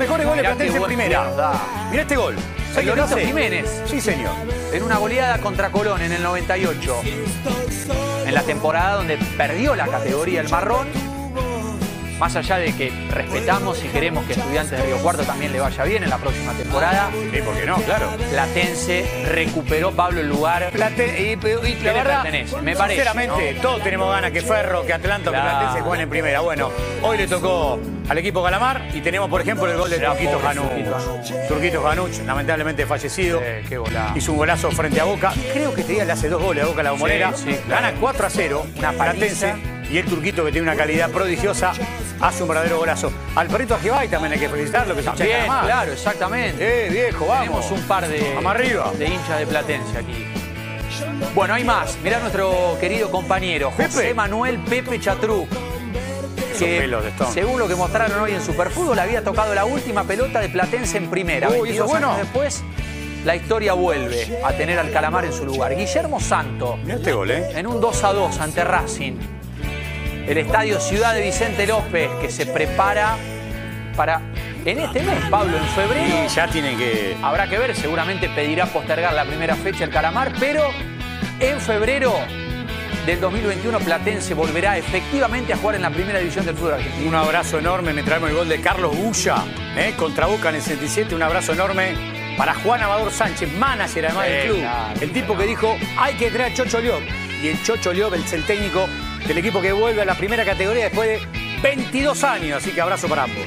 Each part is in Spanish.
mejores goles de Platense en primera. Mirá este gol. Lorito Jiménez. Sí, señor. En una goleada contra Colón en el 98. En la temporada donde perdió la categoría el marrón. Más allá de que respetamos y queremos que Estudiantes de Río Cuarto también le vaya bien en la próxima temporada. Sí, ¿por qué no? Claro. Platense recuperó, Pablo, el lugar y la verdad, me parece, sinceramente, ¿no? Todos tenemos ganas que Ferro, que Atlanta, que Platense jueguen en primera. Bueno, hoy le tocó al equipo Calamar y tenemos, por ejemplo, el gol de Turquito Ganuch. Turquito Ganuch, lamentablemente fallecido. Qué golazo. Hizo un golazo frente a Boca. Creo que este día le hace 2 goles a Boca a la Bombonera. Sí, claro. Gana 4-0. Una Platense. Y el Turquito, que tiene una calidad prodigiosa, hace un verdadero golazo. Al perrito Ajibay también hay que felicitarlo, que se hincha de Calamar. Claro, exactamente. Viejo, vamos. Tenemos un par de hinchas de Platense aquí. Bueno, hay más. Mirá nuestro querido compañero, José Manuel Pepe Chatruc. Que, según lo que mostraron hoy en Superfútbol, había tocado la última pelota de Platense en primera. 22 años después, la historia vuelve a tener al Calamar en su lugar. Guillermo Santo, mirá este gol, en un 2-2 ante Racing. El estadio Ciudad de Vicente López, que se prepara para, en este mes, Pablo, en febrero. Y ya tienen que... Habrá que ver, seguramente pedirá postergar la primera fecha el Calamar, pero en febrero del 2021 Platense volverá efectivamente a jugar en la primera división del fútbol argentino. Un abrazo enorme, me traemos el gol de Carlos Bulla, contra Boca en el 67, un abrazo enorme para Juan Amador Sánchez, manager además del club. Claro, el tipo que dijo, hay que traer a Chocho Llop. Y el Chocho Llop, el técnico del equipo que vuelve a la primera categoría después de 22 años, así que abrazo para ambos.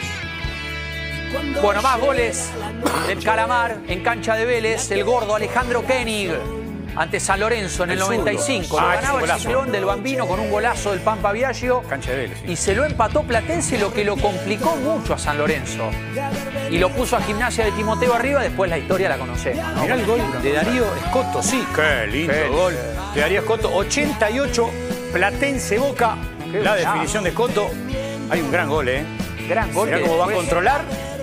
Bueno, más goles del Calamar en cancha de Vélez, el gordo Alejandro Koenig ante San Lorenzo en el 95. Lo ganaba el Ciclón del Bambino con un golazo del Pampa Viaggio. Cancha de Vélez, sí. Y se lo empató Platense, lo que lo complicó mucho a San Lorenzo. Y lo puso a Gimnasia de Timoteo arriba, después la historia la conocemos, ¿no? Mirá el gol de Darío Escoto, sí. Qué lindo gol de Darío Escoto. 88, Platense Boca. La definición de Escoto. Hay un gran gol, Gran gol. Mirá cómo va a controlar.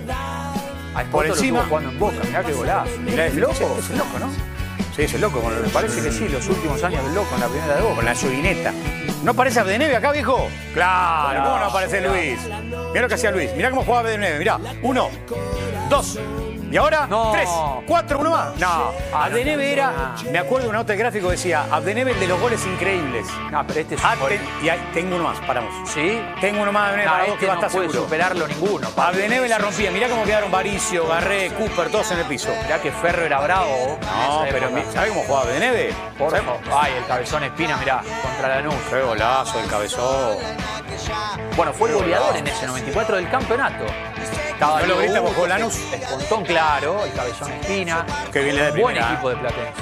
Por encima. Jugando en Boca, mirá qué golazo. Mirá, es loco. Es loco, ¿no? Sí, es el loco. Me parece que sí, los últimos años del loco en la primera de Boca. Con la yoguineta. ¿No aparece Abdeneve acá, viejo? Claro, ¿cómo no aparece Luis? Mirá lo que hacía Luis. Mirá cómo jugaba Abdeneve. Mirá, 1, 2. Y ahora, 3, 4, uno más. No, Abdeneve era... Me acuerdo de una nota de gráfico que decía, Abdeneve el de los goles increíbles. No, pero este es y ahí, tengo uno más, paramos. ¿Sí? Tengo uno más, Abdeneve, para vos que va a estar seguro. No puede superarlo ninguno. Abdeneve la rompía. Mirá cómo quedaron Varicio, Garré, Cooper, todos en el piso. Mirá que Ferro era bravo. No, pero ¿sabés cómo jugaba Abdeneve? Ay, el cabezón Espina, mirá, contra Lanús. Qué golazo el cabezón. Bueno, fue el goleador en ese 94 del campeonato. ¿No lo grita por Lanús? Espontón, claro, el cabezón Espina. Qué bien le da de buen primera. Equipo de Platense.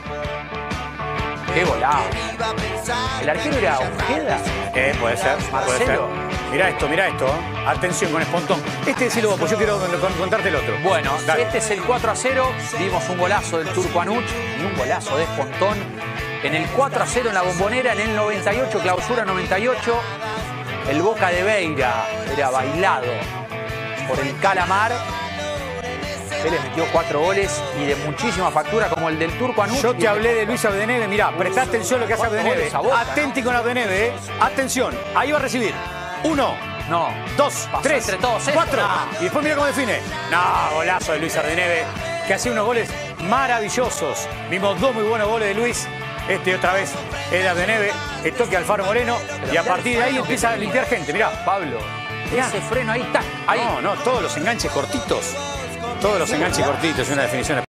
Qué volado. ¿El arquero era Ojeda? Puede ser. Marcelo. Puede ser. Mirá esto. Atención con Espontón. Decilo vos, pues yo quiero contarte el otro. Bueno, este es el 4-0. Vimos un golazo del Turco Anuch y un golazo de Espontón. En el 4-0 en la Bombonera, en el 98, clausura 98. El Boca de Beira era bailado por el Calamar. Él le metió 4 goles y de muchísima factura como el del Turco Anuch. Yo te hablé de Luis Abdeneve, mirá, prestá atención a lo que hace Abdeneve. Atenti con Abdeneve, Atención, ahí va a recibir. 1, 2, 3, 4. Y después mira cómo define. No, golazo de Luis Abdeneve, que hacía unos goles maravillosos. Vimos 2 muy buenos goles de Luis. Otra vez es de Abdeneve, el toque Alfaro Moreno. Y a partir de ahí empieza a limpiar gente, mirá. Pablo, ese freno ahí está. No, todos los enganches cortitos. Todos los enganches cortitos, una definición